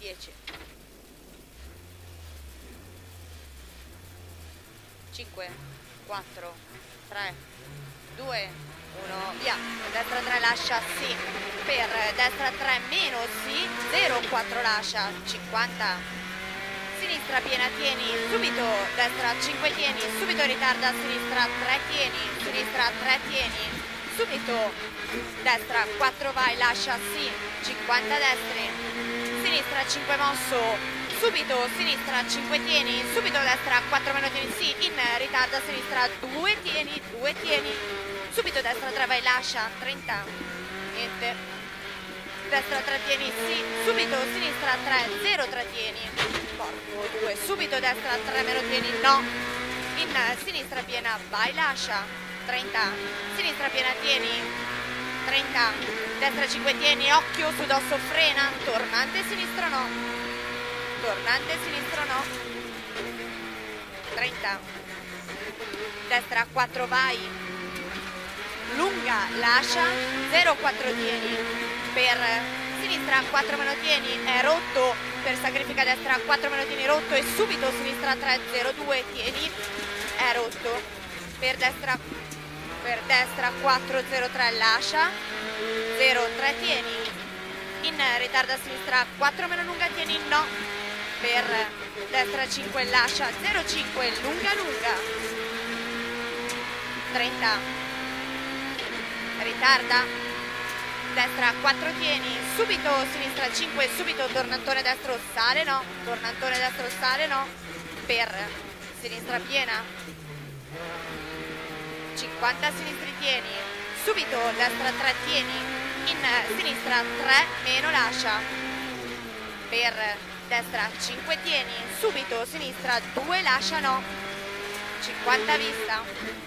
10, 5, 4, 3, 2, 1, via. Destra 3 lascia, sì. Per destra 3 meno, sì. 0, 4 lascia, 50. Sinistra piena, tieni, subito. Destra 5 tieni, subito ritarda. Sinistra 3 tieni, sinistra 3 tieni, subito. Destra 4 vai, lascia, sì. 50 destri. Sinistra 5 mosso, subito. Sinistra 5 tieni, subito. Destra 4 meno tieni, sì. In ritarda. Sinistra 2 tieni, 2 tieni, subito. Destra 3 vai, lascia. 30, niente. Destra 3 tieni, sì, subito. Sinistra 3, 0, 3 tieni, porco 2, subito. Destra 3 meno tieni, no. In sinistra piena vai, lascia. 30, sinistra piena tieni, 30, destra 5 tieni, occhio su dosso, frena. Tornante sinistro no, tornante sinistro no. 30, destra 4 vai, lunga, lascia. 0, 4 tieni. Per sinistra 4 meno tieni, è rotto. Per sacrifica destra 4 meno tieni, rotto. E subito sinistra 3, 0, 2 tieni, è rotto. Per destra 4, 0, 3 lascia. 0, 3 tieni. In ritarda sinistra 4 meno lunga tieni, no. Per destra 5 lascia. 0, 5 lunga lunga. 30, ritarda. Destra 4 tieni, subito. Sinistra 5, subito. Tornantone destro, sale no. Tornantone destro, sale no. Per sinistra piena, 50 sinistri tieni, subito. Destra 3 tieni, in sinistra 3 meno lascia. Per destra 5 tieni, subito. Sinistra 2 lascia no. 50 vista.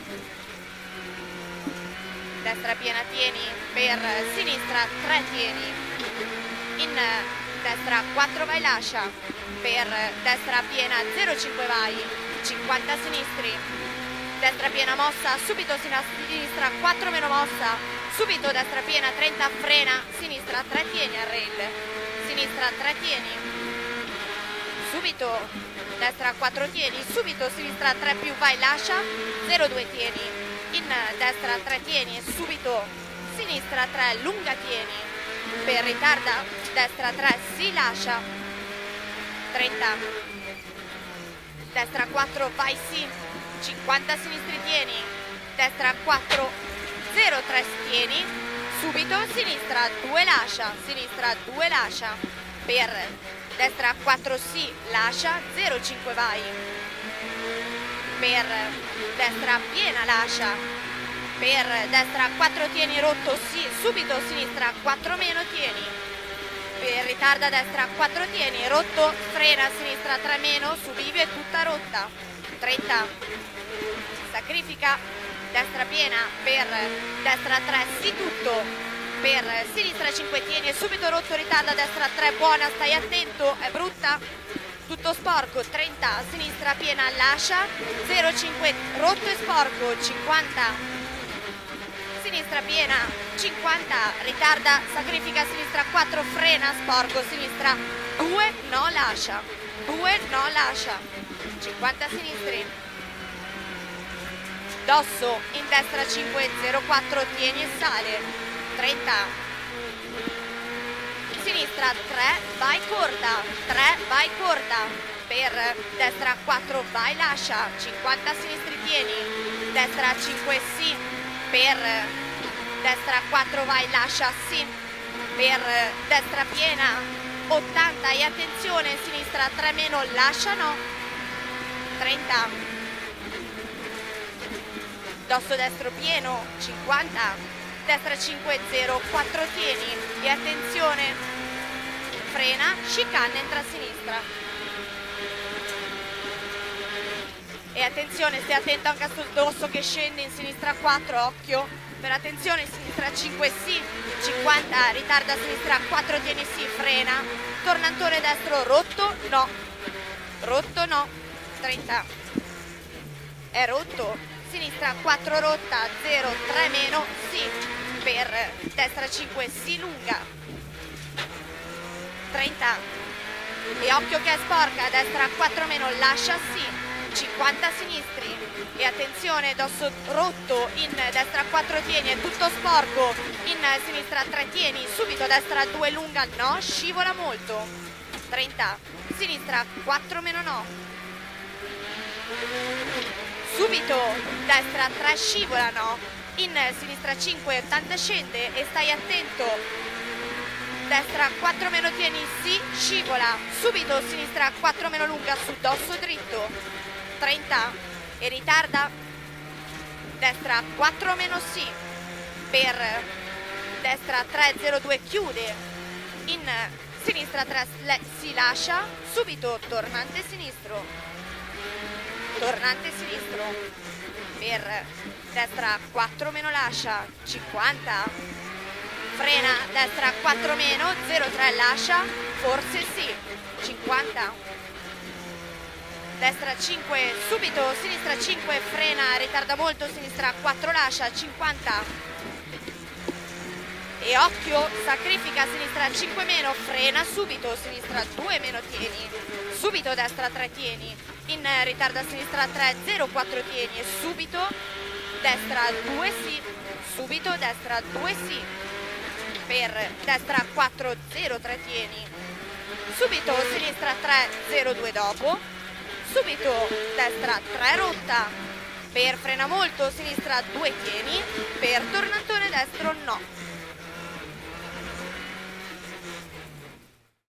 Destra piena tieni, per sinistra 3 tieni, in destra 4 vai, lascia. Per destra piena 0, 5 vai, 50 sinistri. Destra piena mossa, subito. Sinistra 4 meno mossa, subito. Destra piena 30, frena. Sinistra 3 tieni al rail, sinistra 3 tieni, subito. Destra 4 tieni, subito. Sinistra 3 più vai, lascia. 0, 2 tieni. In destra 3 tieni, subito. Sinistra 3 lunga tieni. Per ritarda destra 3 si lascia. 30, destra 4 vai, sì. 50 sinistri tieni. Destra 4, 0, 3 tieni, subito. Sinistra 2 lascia. Sinistra 2 lascia. Per destra 4 si lascia. 0, 5 vai. Per destra piena lascia. Per destra 4 tieni, rotto, sì, subito. Sinistra 4 meno tieni. Per ritarda destra 4 tieni, rotto, frena. Sinistra 3 meno, su bivio è tutta rotta. 30, sacrifica. Destra piena, per destra 3 sì, tutto. Per sinistra 5 tieni e subito rotto. Ritarda destra 3, buona, stai attento, è brutta. Tutto sporco. 30, sinistra piena, lascia. 0, 5 rotto e sporco. 50, sinistra piena, 50, ritarda, sacrifica. Sinistra 4 frena, sporco. Sinistra 2 no, lascia. 2 no, lascia. 50 sinistri. Dosso in destra 5, 0, 4 tieni e sale. 30, sinistra 3 vai corta, 3 vai corta. Per destra 4 vai, lascia. 50 sinistri tieni. Destra 5 sì. Per destra 4 vai, lascia, sì. Per destra piena 80 e attenzione. Sinistra 3 meno, lascia no. 30, dosso destro pieno. 50, destra 5, 0, 4 tieni e attenzione, frena. Chicane, entra a sinistra. E attenzione, stai attento anche a sto dosso che scende in sinistra 4, occhio. Per attenzione, sinistra 5 sì. 50, ritarda. Sinistra 4 tieni sì, frena. Tornantone destro, rotto no. Rotto no. 30, è rotto. Sinistra 4 rotta, 0, 3 meno, sì. Per destra 5 sì, lunga. 30, e occhio che è sporca, destra 4 meno, lascia sì, 50 sinistri e attenzione, dosso rotto, in destra 4 tieni, è tutto sporco, in sinistra 3 tieni, subito destra 2 lunga, no, scivola molto, 30, sinistra 4 meno no, subito destra 3 scivola no, in sinistra 5, 80 scende e stai attento, destra 4 meno tieni, sì, scivola, subito sinistra 4 meno lunga su dosso dritto, 30 e ritarda, destra 4 meno sì, per destra 302 chiude, in sinistra 3 si lascia, subito tornante sinistro, per destra 4 meno lascia, 50, frena, destra 4 meno, 0,3 lascia, forse sì, 50, destra 5, subito, sinistra 5, frena, ritarda molto, sinistra 4 lascia, 50, e occhio, sacrifica, sinistra 5 meno, frena subito, sinistra 2 meno tieni, subito destra 3 tieni, in ritarda sinistra 3, 0,4 tieni e subito destra 2 sì, subito destra 2 sì, per destra 4, 0, 3 tieni, subito sinistra 3, 0, 2 dopo, subito destra 3 rotta, per frena molto, sinistra 2 tieni, per tornantone destro no.